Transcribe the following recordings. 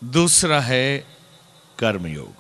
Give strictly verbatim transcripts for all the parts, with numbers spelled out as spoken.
दूसरा है कर्मयोग।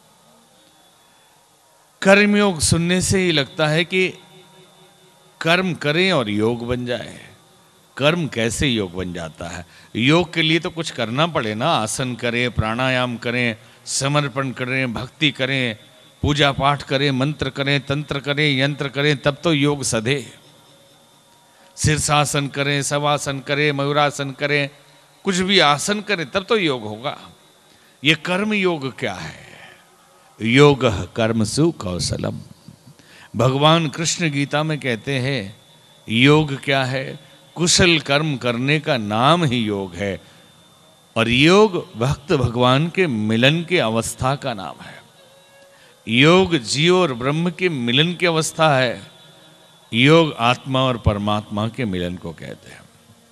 कर्मयोग सुनने से ही लगता है कि कर्म करें और योग बन जाए। कर्म कैसे योग बन जाता है? योग के लिए तो कुछ करना पड़े ना। आसन करें, प्राणायाम करें, समर्पण करें, भक्ति करें, पूजा पाठ करें, मंत्र करें, तंत्र करें, यंत्र करें, तब तो योग सधे। शीर्षासन करें, शवासन करें, मयूरासन करें, कुछ भी आसन करें, तब तो योग होगा। ये कर्म योग क्या है? योग कर्मसु कौशलम। भगवान कृष्ण गीता में कहते हैं योग क्या है? कुशल कर्म करने का नाम ही योग है। और योग भक्त भगवान के मिलन की अवस्था का नाम है। योग जीव और ब्रह्म के मिलन की अवस्था है। योग आत्मा और परमात्मा के मिलन को कहते हैं।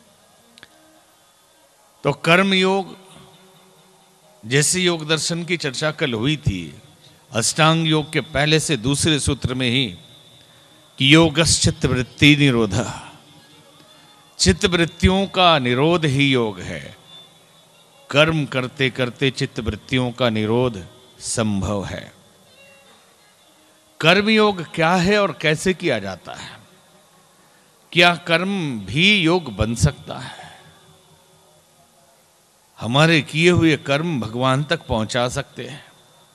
तो कर्म योग, जैसे योग दर्शन की चर्चा कल हुई थी अष्टांग योग के पहले से दूसरे सूत्र में ही कि योगश्चित्त वृत्ति निरोध, चित्त वृत्तियों का निरोध ही योग है। कर्म करते करते चित्त वृत्तियों का निरोध संभव है। कर्म योग क्या है और कैसे किया जाता है? क्या कर्म भी योग बन सकता है? हमारे किए हुए कर्म भगवान तक पहुंचा सकते हैं?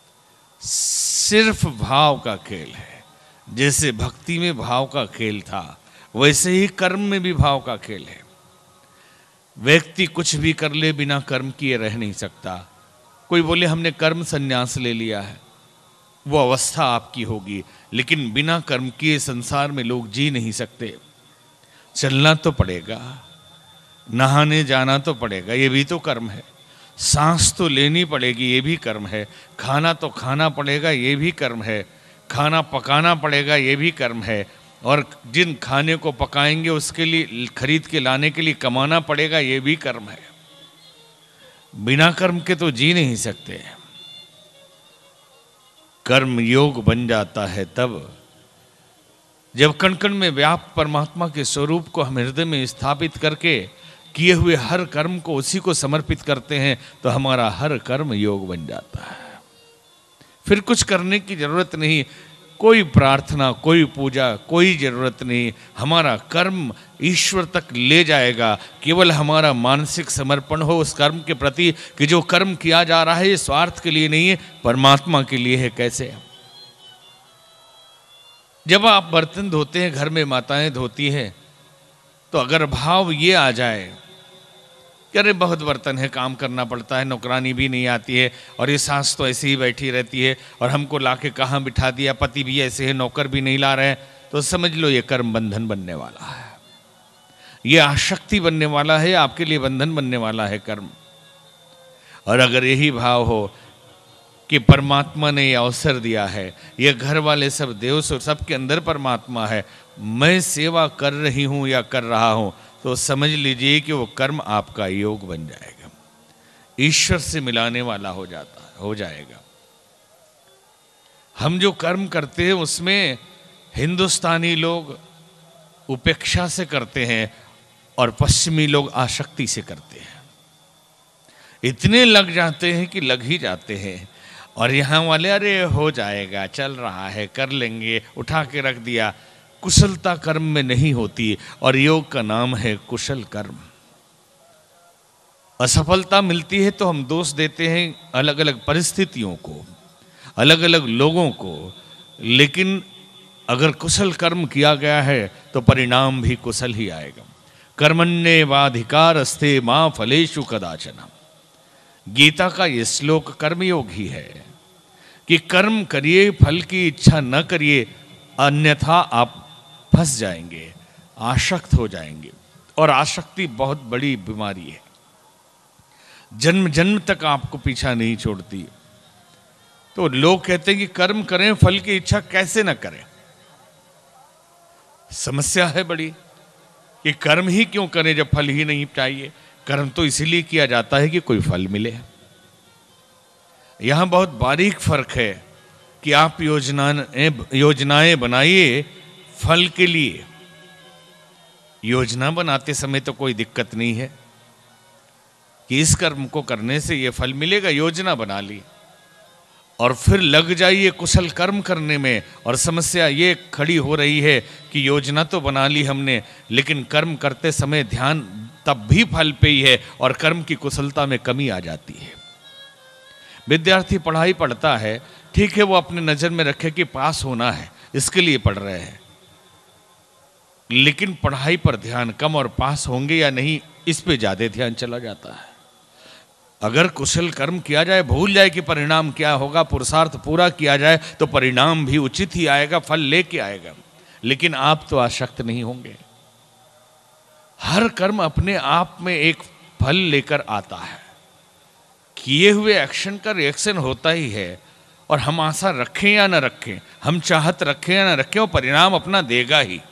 सिर्फ भाव का खेल है। जैसे भक्ति में भाव का खेल था, वैसे ही कर्म में भी भाव का खेल है। व्यक्ति कुछ भी कर ले, बिना कर्म किए रह नहीं सकता। कोई बोले हमने कर्म संन्यास ले लिया है, वो अवस्था आपकी होगी, लेकिन बिना कर्म किए संसार में लोग जी नहीं सकते। चलना तो पड़ेगा, नहाने जाना तो पड़ेगा, ये भी तो कर्म है। सांस तो लेनी पड़ेगी, ये भी कर्म है। खाना तो खाना पड़ेगा, ये भी कर्म है। खाना पकाना पड़ेगा, ये भी कर्म है। और जिन खाने को पकाएंगे उसके लिए खरीद के लाने के लिए कमाना पड़ेगा, ये भी कर्म है। बिना कर्म के तो जी नहीं सकते। कर्म योग बन जाता है तब जब कण कण में व्याप्त परमात्मा के स्वरूप को हम हृदय में स्थापित करके किए हुए हर कर्म को उसी को समर्पित करते हैं, तो हमारा हर कर्म योग बन जाता है। फिर कुछ करने की जरूरत नहीं, कोई प्रार्थना, कोई पूजा, कोई जरूरत नहीं। हमारा कर्म ईश्वर तक ले जाएगा। केवल हमारा मानसिक समर्पण हो उस कर्म के प्रति कि जो कर्म किया जा रहा है ये स्वार्थ के लिए नहीं है, परमात्मा के लिए है। कैसे? जब आप बर्तन धोते हैं, घर में माताएं धोती हैं, तो अगर भाव ये आ जाए कि अरे बहुत बर्तन है, काम करना पड़ता है, नौकरानी भी नहीं आती है, और ये सास तो ऐसे ही बैठी रहती है, और हमको लाके कहाँ बिठा दिया, पति भी ऐसे है, नौकर भी नहीं ला रहे हैं, तो समझ लो ये कर्म बंधन बनने वाला है। ये आसक्ति बनने वाला है, आपके लिए बंधन बनने वाला है कर्म। और अगर यही भाव हो कि परमात्मा ने ये अवसर दिया है, ये घर वाले सब देव सबके अंदर परमात्मा है, मैं सेवा कर रही हूँ या कर रहा हूँ, तो समझ लीजिए कि वो कर्म आपका योग बन जाएगा, ईश्वर से मिलाने वाला हो जाता है, हो जाएगा। हम जो कर्म करते हैं उसमें हिंदुस्तानी लोग उपेक्षा से करते हैं और पश्चिमी लोग आसक्ति से करते हैं। इतने लग जाते हैं कि लग ही जाते हैं, और यहाँ वाले अरे हो जाएगा, चल रहा है, कर लेंगे, उठा के रख दिया। कुशलता कर्म में नहीं होती, और योग का नाम है कुशल कर्म। असफलता मिलती है तो हम दोष देते हैं अलग अलग परिस्थितियों को, अलग अलग लोगों को, लेकिन अगर कुशल कर्म किया गया है तो परिणाम भी कुशल ही आएगा। कर्मण्येवाधिकारस्ते मां फलेषु कदाचन। गीता का ये श्लोक कर्मयोग ही है कि कर्म करिए, फल की इच्छा न करिए, अन्यथा आप फंस जाएंगे, आसक्त हो जाएंगे। और आसक्ति बहुत बड़ी बीमारी है, जन्म जन्म तक आपको पीछा नहीं छोड़ती। तो लोग कहते हैं कि कर्म करें, फल की इच्छा कैसे न करें। समस्या है बड़ी कि कर्म ही क्यों करें जब फल ही नहीं चाहिए। कर्म तो इसीलिए किया जाता है कि कोई फल मिले। यहां बहुत बारीक फर्क है कि आप योजनाएं योजनाएं बनाइए फल के लिए। योजना बनाते समय तो कोई दिक्कत नहीं है, कि इस कर्म को करने से ये फल मिलेगा, योजना बना ली और फिर लग जाइए कुशल कर्म करने में, और समस्या ये खड़ी हो रही है कि योजना तो बना ली हमने, लेकिन कर्म करते समय ध्यान तब भी फल पे ही है और कर्म की कुशलता में कमी आ जाती है। विद्यार्थी पढ़ाई पढ़ता है, ठीक है, वो अपने नज़र में रखे कि पास होना है, इसके लिए पढ़ रहे हैं, लेकिन पढ़ाई पर ध्यान कम और पास होंगे या नहीं इस पे ज़्यादा ध्यान चला जाता है। अगर कुशल कर्म किया जाए, भूल जाए कि परिणाम क्या होगा, पुरुषार्थ पूरा किया जाए तो परिणाम भी उचित ही आएगा, फल लेके आएगा, लेकिन आप तो आसक्त नहीं होंगे। हर कर्म अपने आप में एक फल लेकर आता है, किए हुए एक्शन का रिएक्शन होता ही है, और हम आशा रखें या ना रखें, हम चाहत रखें या ना रखें, वो परिणाम अपना देगा ही।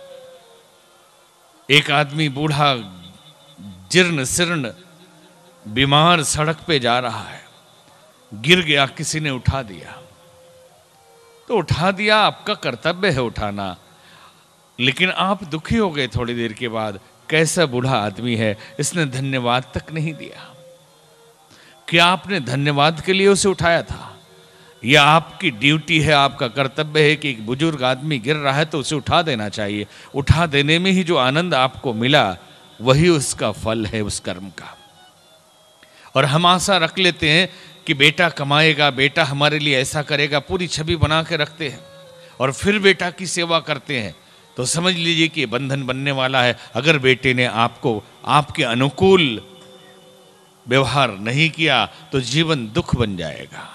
एक आदमी बूढ़ा जीर्ण शीर्ण बीमार सड़क पे जा रहा है, गिर गया, किसी ने उठा दिया तो उठा दिया, आपका कर्तव्य है उठाना, लेकिन आप दुखी हो गए थोड़ी देर के बाद, कैसा बूढ़ा आदमी है, इसने धन्यवाद तक नहीं दिया। क्या आपने धन्यवाद के लिए उसे उठाया था? यह आपकी ड्यूटी है, आपका कर्तव्य है कि एक बुजुर्ग आदमी गिर रहा है तो उसे उठा देना चाहिए। उठा देने में ही जो आनंद आपको मिला वही उसका फल है उस कर्म का। और हम आशा रख लेते हैं कि बेटा कमाएगा, बेटा हमारे लिए ऐसा करेगा, पूरी छवि बना के रखते हैं और फिर बेटा की सेवा करते हैं, तो समझ लीजिए कि बंधन बनने वाला है। अगर बेटे ने आपको आपके अनुकूल व्यवहार नहीं किया तो जीवन दुख बन जाएगा।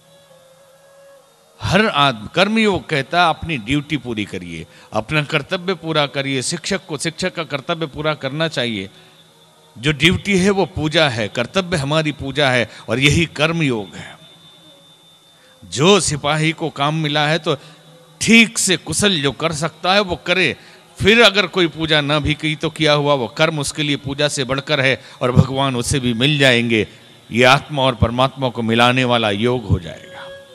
हर आदमी कर्मयोग कहता है अपनी ड्यूटी पूरी करिए, अपना कर्तव्य पूरा करिए। शिक्षक को शिक्षक का कर्तव्य पूरा करना चाहिए। जो ड्यूटी है वो पूजा है, कर्तव्य हमारी पूजा है, और यही कर्मयोग है। जो सिपाही को काम मिला है तो ठीक से कुशल जो कर सकता है वो करे, फिर अगर कोई पूजा ना भी की तो किया हुआ वो कर्म उसके लिए पूजा से बढ़कर है, और भगवान उसे भी मिल जाएंगे। ये आत्मा और परमात्मा को मिलाने वाला योग हो जाएगा।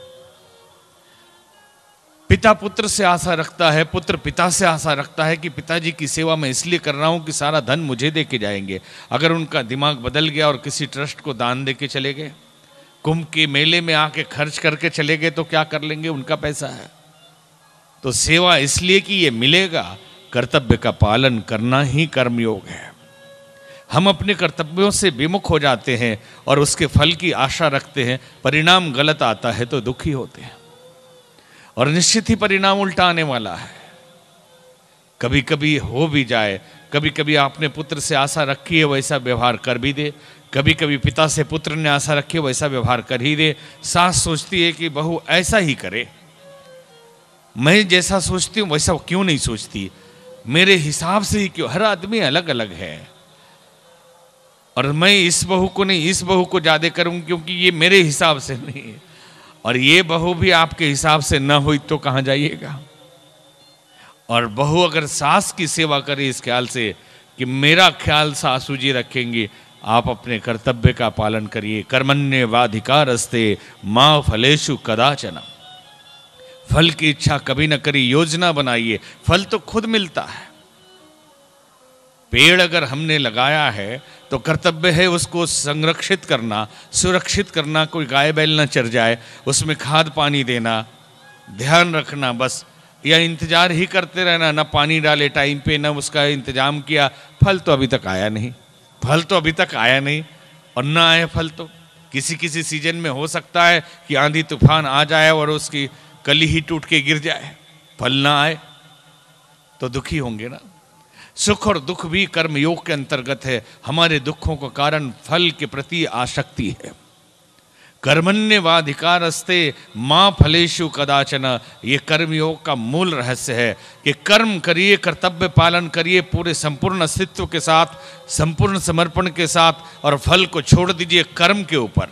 पिता पुत्र से आशा रखता है, पुत्र पिता से आशा रखता है कि पिताजी की सेवा मैं इसलिए कर रहा हूं कि सारा धन मुझे दे के जाएंगे। अगर उनका दिमाग बदल गया और किसी ट्रस्ट को दान दे के चले गए, कुंभ के मेले में आके खर्च करके चले गए, तो क्या कर लेंगे, उनका पैसा है। तो सेवा इसलिए कि ये मिलेगा, कर्तव्य का पालन करना ही कर्मयोग है। हम अपने कर्तव्यों से विमुख हो जाते हैं और उसके फल की आशा रखते हैं, परिणाम गलत आता है तो दुखी होते हैं, और निश्चित ही परिणाम उल्टा आने वाला है। कभी कभी हो भी जाए, कभी कभी आपने पुत्र से आशा रखी है वैसा व्यवहार कर भी दे, कभी कभी पिता से पुत्र ने आशा रखी है वैसा व्यवहार कर ही दे। सास सोचती है कि बहू ऐसा ही करे, मैं जैसा सोचती हूँ वैसा क्यों नहीं सोचती, मेरे हिसाब से ही क्यों। हर आदमी अलग अलग है, और मैं इस बहू को नहीं इस बहू को ज्यादा करूँ क्योंकि ये मेरे हिसाब से नहीं है, और ये बहू भी आपके हिसाब से न हुई तो कहाँ जाइएगा। और बहू अगर सास की सेवा करे इस ख्याल से कि मेरा ख्याल सासू जी रखेंगी, आप अपने कर्तव्य का पालन करिए। कर्मण्येवाधिकारस्ते मां फलेषु कदाचन, फल की इच्छा कभी न करी, योजना बनाइए, फल तो खुद मिलता है। पेड़ अगर हमने लगाया है तो कर्तव्य है उसको संरक्षित करना, सुरक्षित करना, कोई गाय बैल न चर जाए, उसमें खाद पानी देना, ध्यान रखना बस, या इंतजार ही करते रहना, न पानी डाले टाइम पे, न उसका इंतजाम किया, फल तो अभी तक आया नहीं। फल तो अभी तक आया नहीं, और ना आए फल तो किसी किसी सीजन में हो सकता है कि आंधी तूफान आ जाए और उसकी कली ही टूट के गिर जाए, फल ना आए तो दुखी होंगे ना। सुख और दुख भी कर्मयोग के अंतर्गत है। हमारे दुखों का कारण फल के प्रति आसक्ति है। कर्मण्येवाधिकारस्ते मां फलेषु कदाचन, ये कर्मयोग का मूल रहस्य है कि कर्म करिए, कर्तव्य पालन करिए पूरे संपूर्ण अस्तित्व के साथ, संपूर्ण समर्पण के साथ, और फल को छोड़ दीजिए कर्म के ऊपर।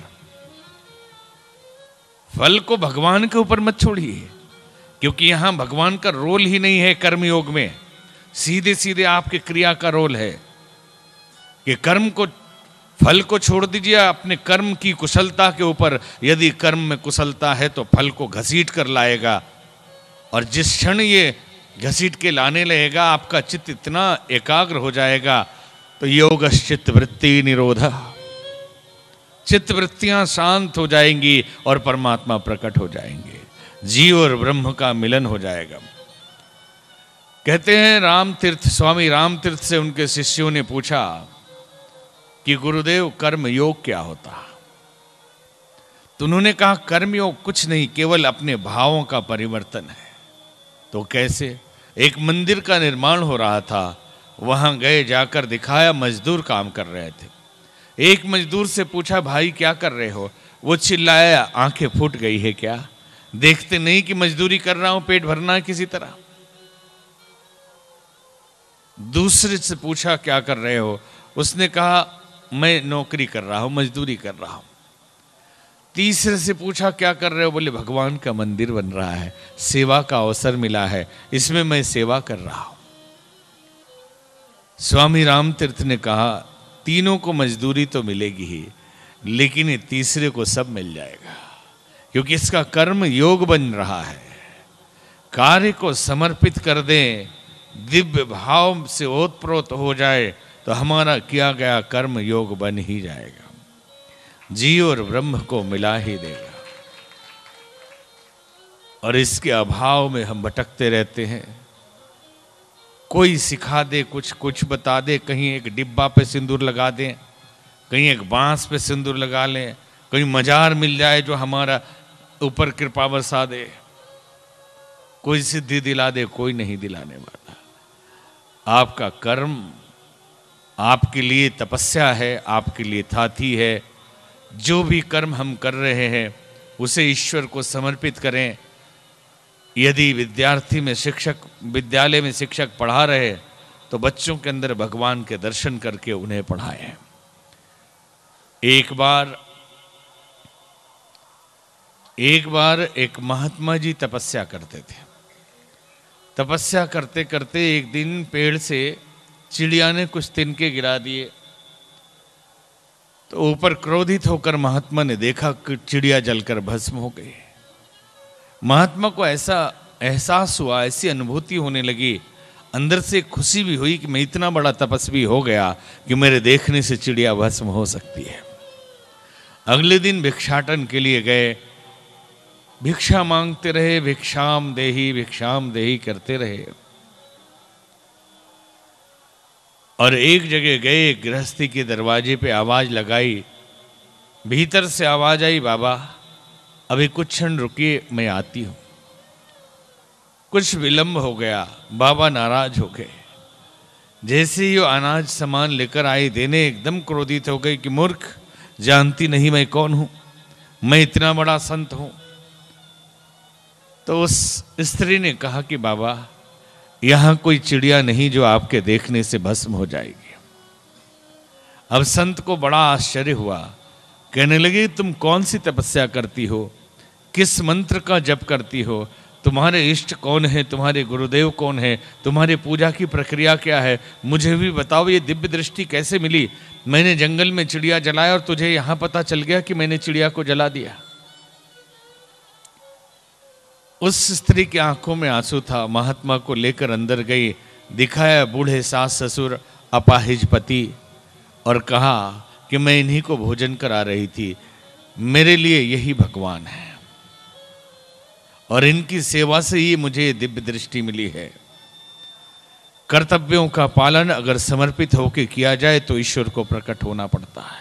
फल को भगवान के ऊपर मत छोड़िए, क्योंकि यहां भगवान का रोल ही नहीं है कर्मयोग में। सीधे सीधे आपके क्रिया का रोल है कि कर्म को, फल को छोड़ दीजिए अपने कर्म की कुशलता के ऊपर। यदि कर्म में कुशलता है तो फल को घसीट कर लाएगा, और जिस क्षण ये घसीट के लाने लगेगा आपका चित्त इतना एकाग्र हो जाएगा तो योगश्चित्त वृत्ति निरोध, चित्तवृत्तियां शांत हो जाएंगी और परमात्मा प्रकट हो जाएंगे, जीव और ब्रह्म का मिलन हो जाएगा। कहते हैं राम तीर्थ, स्वामी राम तीर्थ से उनके शिष्यों ने पूछा कि गुरुदेव कर्म योग क्या होता? तो उन्होंने कहा कर्म योग कुछ नहीं, केवल अपने भावों का परिवर्तन है। तो कैसे? एक मंदिर का निर्माण हो रहा था, वहां गए, जाकर दिखाया, मजदूर काम कर रहे थे। एक मजदूर से पूछा भाई क्या कर रहे हो? वो चिल्लाया आंखें फूट गई है क्या? देखते नहीं कि मजदूरी कर रहा हूं, पेट भरना है किसी तरह। दूसरे से पूछा क्या कर रहे हो? उसने कहा मैं नौकरी कर रहा हूं, मजदूरी कर रहा हूं। तीसरे से पूछा क्या कर रहे हो? बोले भगवान का मंदिर बन रहा है, सेवा का अवसर मिला है, इसमें मैं सेवा कर रहा हूं। स्वामी राम तीर्थ ने कहा तीनों को मजदूरी तो मिलेगी ही, लेकिन ये तीसरे को सब मिल जाएगा, क्योंकि इसका कर्म योग बन रहा है। कार्य को समर्पित कर दें, दिव्य भाव से ओतप्रोत हो जाए तो हमारा किया गया कर्म योग बन ही जाएगा, जीव और ब्रह्म को मिला ही देगा। और इसके अभाव में हम भटकते रहते हैं। कोई सिखा दे कुछ, कुछ बता दे, कहीं एक डिब्बा पे सिंदूर लगा दें, कहीं एक बांस पे सिंदूर लगा लें, कहीं मजार मिल जाए जो हमारा ऊपर कृपा बरसा दे, कोई सिद्धि दिला दे, कोई नहीं दिलाने वाला। आपका कर्म आपके लिए तपस्या है, आपके लिए थाती है। जो भी कर्म हम कर रहे हैं उसे ईश्वर को समर्पित करें। यदि विद्यार्थी में शिक्षक, विद्यालय में शिक्षक पढ़ा रहे तो बच्चों के अंदर भगवान के दर्शन करके उन्हें पढ़ाएं। एक बार एक बार एक महात्मा जी तपस्या करते थे। तपस्या करते करते एक दिन पेड़ से चिड़िया ने कुछ तिनके गिरा दिए, तो ऊपर क्रोधित होकर महात्मा ने देखा कि चिड़िया जलकर भस्म हो गई। महात्मा को ऐसा एहसास हुआ, ऐसी अनुभूति होने लगी, अंदर से खुशी भी हुई कि मैं इतना बड़ा तपस्वी हो गया कि मेरे देखने से चिड़िया भस्म हो सकती है। अगले दिन भिक्षाटन के लिए गए, भिक्षा मांगते रहे, भिक्षाम देही भिक्षाम देही करते रहे। और एक जगह गए, गृहस्थी के दरवाजे पे आवाज लगाई, भीतर से आवाज आई बाबा अभी कुछ क्षण रुकिए, मैं आती हूं। कुछ विलंब हो गया, बाबा नाराज हो गए। जैसे ही वो अनाज सामान लेकर आई देने, एकदम क्रोधित हो गई कि मूर्ख, जानती नहीं मैं कौन हूं, मैं इतना बड़ा संत हूं। तो उस स्त्री ने कहा कि बाबा यहां कोई चिड़िया नहीं जो आपके देखने से भस्म हो जाएगी। अब संत को बड़ा आश्चर्य हुआ, कहने लगे तुम कौन सी तपस्या करती हो, किस मंत्र का जप करती हो, तुम्हारे इष्ट कौन है, तुम्हारे गुरुदेव कौन है, तुम्हारी पूजा की प्रक्रिया क्या है, मुझे भी बताओ, ये दिव्य दृष्टि कैसे मिली? मैंने जंगल में चिड़िया जलाया और तुझे यहां पता चल गया कि मैंने चिड़िया को जला दिया। उस स्त्री की आंखों में आंसू था। महात्मा को लेकर अंदर गई, दिखाया बूढ़े सास ससुर अपाहिज पति और कहा कि मैं इन्हीं को भोजन करा रही थी, मेरे लिए यही भगवान है और इनकी सेवा से ही मुझे दिव्य दृष्टि मिली है। कर्तव्यों का पालन अगर समर्पित होकर किया जाए तो ईश्वर को प्रकट होना पड़ता है।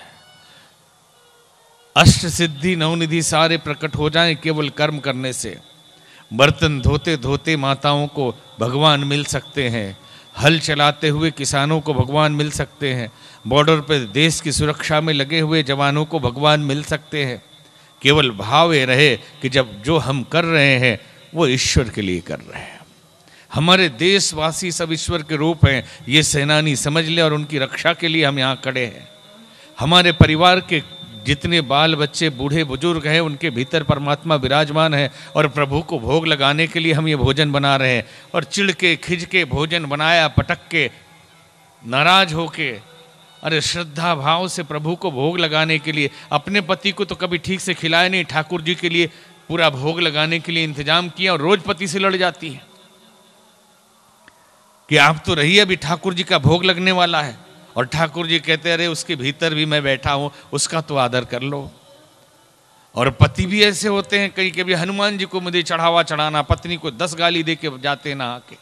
अष्ट सिद्धि नवनिधि सारे प्रकट हो जाएं केवल कर्म करने से। बर्तन धोते धोते माताओं को भगवान मिल सकते हैं, हल चलाते हुए किसानों को भगवान मिल सकते हैं, बॉर्डर पर देश की सुरक्षा में लगे हुए जवानों को भगवान मिल सकते हैं। केवल भाव ये रहे कि जब जो हम कर रहे हैं वो ईश्वर के लिए कर रहे हैं। हमारे देशवासी सब ईश्वर के रूप हैं, ये सेनानी समझ ले और उनकी रक्षा के लिए हम यहाँ खड़े हैं। हमारे परिवार के जितने बाल बच्चे बूढ़े बुजुर्ग हैं उनके भीतर परमात्मा विराजमान है और प्रभु को भोग लगाने के लिए हम ये भोजन बना रहे हैं। और चिढ़ के खिज के भोजन बनाया, पटक के, नाराज होके, अरे श्रद्धा भाव से प्रभु को भोग लगाने के लिए। अपने पति को तो कभी ठीक से खिलाया नहीं, ठाकुर जी के लिए पूरा भोग लगाने के लिए इंतजाम किया और रोज पति से लड़ जाती है कि आप तो रहिए, अभी ठाकुर जी का भोग लगने वाला है। और ठाकुर जी कहते अरे उसके भीतर भी मैं बैठा हूं, उसका तो आदर कर लो। और पति भी ऐसे होते हैं, कई कभी हनुमान जी को मुझे चढ़ावा चढ़ाना, पत्नी को दस गाली दे के जाते नहा के,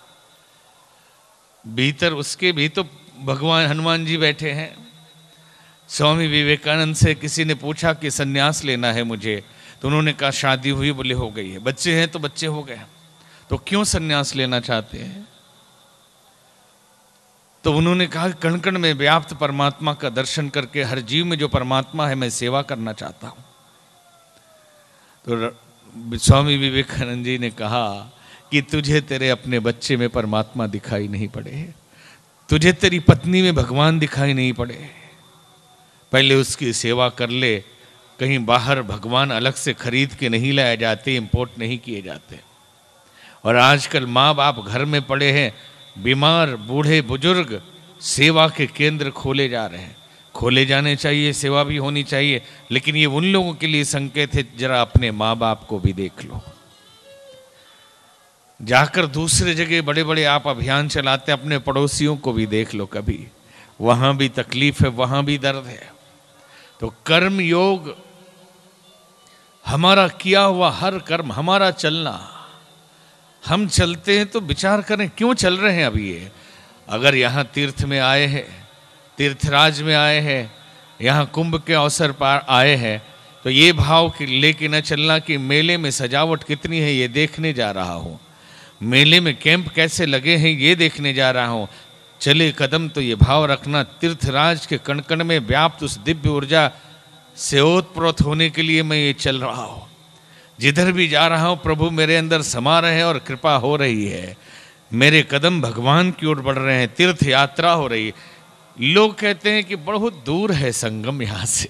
भीतर उसके भी तो भगवान हनुमान जी बैठे हैं। स्वामी विवेकानंद से किसी ने पूछा कि सन्यास लेना है मुझे, तो उन्होंने कहा शादी हुई, बोले हो गई है, बच्चे हैं तो बच्चे हो गए, तो क्यों सन्यास लेना चाहते हैं? तो उन्होंने कहा कण कण में व्याप्त परमात्मा का दर्शन करके हर जीव में जो परमात्मा है मैं सेवा करना चाहता हूं। तो स्वामी विवेकानंद जी ने कहा कि तुझे तेरे अपने बच्चे में परमात्मा दिखाई नहीं पड़े, तुझे तेरी पत्नी में भगवान दिखाई नहीं पड़े, पहले उसकी सेवा कर ले। कहीं बाहर भगवान अलग से खरीद के नहीं लाए जाते, इंपोर्ट नहीं किए जाते। और आजकल माँ बाप घर में पड़े हैं, बीमार बूढ़े बुजुर्ग, सेवा के केंद्र खोले जा रहे हैं। खोले जाने चाहिए, सेवा भी होनी चाहिए, लेकिन ये उन लोगों के लिए संकेत है, जरा अपने माँ बाप को भी देख लो। जाकर दूसरे जगह बड़े बड़े आप अभियान चलाते, अपने पड़ोसियों को भी देख लो, कभी वहां भी तकलीफ है, वहां भी दर्द है। तो कर्म योग, हमारा किया हुआ हर कर्म, हमारा चलना, हम चलते हैं तो विचार करें क्यों चल रहे हैं। अभी ये अगर यहाँ तीर्थ में आए हैं, तीर्थराज में आए हैं, यहाँ कुंभ के अवसर पर आए हैं, तो ये भाव कि लेके न चलना कि मेले में सजावट कितनी है ये देखने जा रहा हूँ, मेले में कैंप कैसे लगे हैं ये देखने जा रहा हूँ। चले कदम तो ये भाव रखना, तीर्थराज के कण कण में व्याप्त उस दिव्य ऊर्जा से ओतप्रोत होने के लिए मैं ये चल रहा हूँ। जिधर भी जा रहा हूँ प्रभु मेरे अंदर समा रहे हैं और कृपा हो रही है, मेरे कदम भगवान की ओर बढ़ रहे हैं, तीर्थ यात्रा हो रही है। लोग कहते हैं कि बहुत दूर है संगम यहाँ से,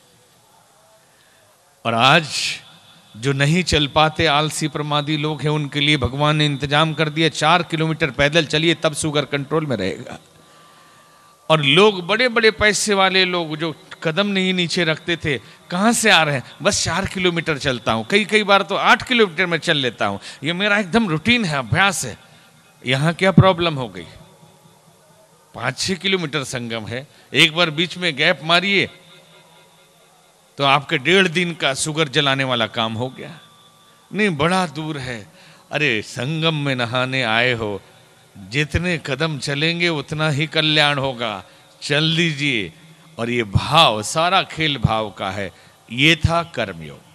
और आज जो नहीं चल पाते आलसी प्रमादी लोग हैं उनके लिए भगवान ने इंतजाम कर दिया, चार किलोमीटर पैदल चलिए तब शुगर कंट्रोल में रहेगा। और लोग बड़े बड़े पैसे वाले लोग जो कदम नहीं नीचे रखते थे, कहाँ से आ रहे हैं, बस चार किलोमीटर चलता हूँ, कई कई बार तो आठ किलोमीटर में चल लेता हूँ, ये मेरा एकदम रूटीन है, अभ्यास है। यहाँ क्या प्रॉब्लम हो गई, पाँच छः किलोमीटर संगम है, एक बार बीच में गैप मारिए तो आपके डेढ़ दिन का शुगर जलाने वाला काम हो गया। नहीं, बड़ा दूर है। अरे संगम में नहाने आए हो, जितने कदम चलेंगे उतना ही कल्याण होगा, चल दीजिए। और ये भाव, सारा खेल भाव का है। ये था कर्मयोग।